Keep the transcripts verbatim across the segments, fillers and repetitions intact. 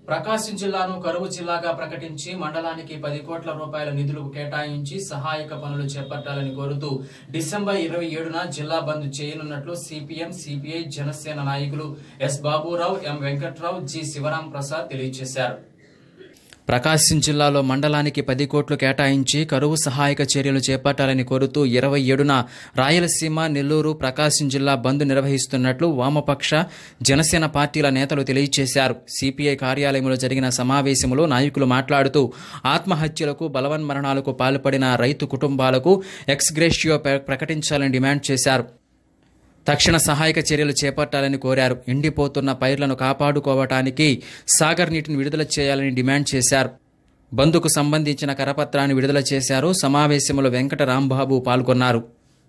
ప్రకాశం జిల్లాను కరువు జిల్లాగా ప్రకటించి మండలానికి పది కోట్ల రూపాయల నిధులు కేటాయించి సహాయక పనులు చేపట్టాలని కోరుతూ డిసెంబర్ ఇరవై ఏడున జిల్లా బంద్ చేయనున్నట్లు సిపిఎం, సిపిఐ, జనసేన నాయకులు S Baburao, M Venkatrao, G Sivaram Prasad తెలియజేశారు. ప్రకాశం జిల్లాలో మండలానికి పది కోట్లు కేటాయించి కరువు సహాయక చర్యలు చేపట్టాలని కోరుతూ ఇరవై ఏడున రాయలసీమ, నెల్లూరు, ప్రకాశం జిల్లా బంద్ నిర్వహిస్తున్నట్లు వామపక్ష, జనసేన పార్టీల నేతలు తెలియజేశారు. సిపిఐ కార్యాలయంలో జరిగిన సమావేశంలో నాయకులు మాట్లాడుతూ ఆత్మహత్యలకు, బలవన్మరణాలకు పాల్పడిన రైతు కుటుంబాలకు ఎక్స్ గ్రేషియో ప్రకటించాలని డిమాండ్ చేశారు. తక్షణ సహాయక చర్యలు చేపట్టాలని కోరారు. ఎండిపోతున్న పైర్లను కాపాడుకోవటానికి సాగర్ నీటిని విడుదల చేయాలని డిమాండ్ చేశారు. బంద్కు సంబంధించిన కరపత్రాన్ని విడుదల చేశారు. సమావేశంలో వెంకట రాంబాబు పాల్గొన్నారు.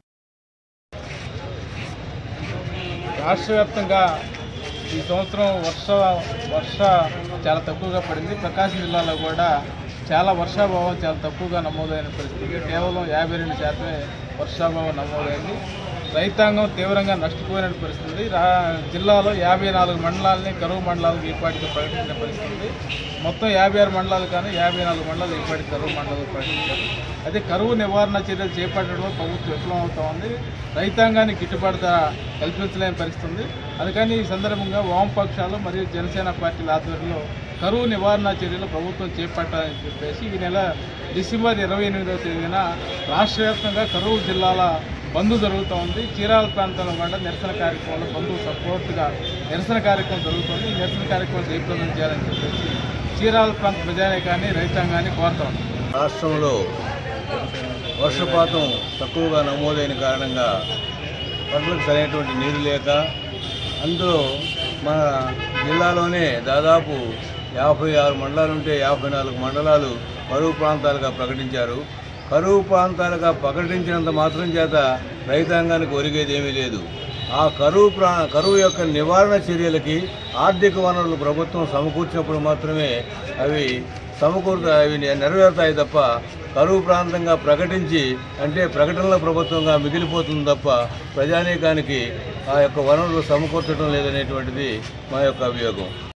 రాష్ట్ర వ్యాప్తంగా ఈ సంవత్సరం వర్ష వర్ష చాలా తక్కువగా పడింది. ప్రకాశం జిల్లాలో కూడా చాలా వర్షాభావం చాలా తక్కువగా నమోదైన పరిస్థితి. కేవలం యాభై రెండు శాతమే వర్షాభావం నమోదైంది. రైతాంగం తీవ్రంగా నష్టపోయిన పరిస్థితి. రా జిల్లాలో యాభై నాలుగు మండలాలని కరువు మండలాలకు ఏర్పాటుగా ప్రకటించిన పరిస్థితి. మొత్తం యాభై ఆరు మండలాలు కానీ యాభై నాలుగు మండలాలు ఏర్పాటు కరువు మండలాలు ప్రకటించారు. అయితే కరువు నివారణ చర్యలు చేపట్టడంలో ప్రభుత్వం విఫలమవుతా ఉంది. రైతాంగానికి గిట్టుబాటు ధర కల్పించలేని పరిస్థితి ఉంది. అందుకని ఈ సందర్భంగా వామపక్షాలు మరియు జనసేన పార్టీల ఆధ్వర్యంలో కరువు నివారణ చర్యలు ప్రభుత్వం చేపట్టాలని చెప్పేసి ఈ నెల డిసెంబర్ ఇరవై ఎనిమిదవ తేదీన రాష్ట్ర వ్యాప్తంగా కరువు జిల్లాల బంద్ జరుగుతూ ఉంది. చీరాల ప్రాంతంలో కూడా నిరసన కార్యక్రమంలో బంధు సపోర్ట్గా నిరసన కార్యక్రమం జరుగుతుంది. ఈ నిరసన కార్యక్రమం జయప్రదం చేయాలని చెప్పేసి చీరాల ప్రాంత ప్రజానీకాన్ని, రైతాంగాన్ని కోరుతాం. రాష్ట్రంలో వర్షపాతం తక్కువగా నమోదైన కారణంగా పంటలకు సరైనటువంటి నీరు లేక అందులో మన జిల్లాలోనే దాదాపు యాభై ఆరు మండలాలు ఉంటే యాభై నాలుగు మండలాలు కరువు ప్రాంతాలుగా ప్రకటించారు. కరువు ప్రాంతాలుగా ప్రకటించినంత మాత్రం చేత రైతాంగానికి ఒరిగేది ఏమీ లేదు. ఆ కరువు ప్రా కరువు యొక్క నివారణ చర్యలకి ఆర్థిక వనరులు ప్రభుత్వం సమకూర్చినప్పుడు మాత్రమే అవి సమకూరుతా అవి నెరవేరుతాయి తప్ప కరువు ప్రాంతంగా ప్రకటించి అంటే ప్రకటనల ప్రభుత్వంగా మిగిలిపోతుంది తప్ప ప్రజానీకానికి ఆ యొక్క వనరులు సమకూర్చడం లేదనేటువంటిది మా యొక్క అభియోగం.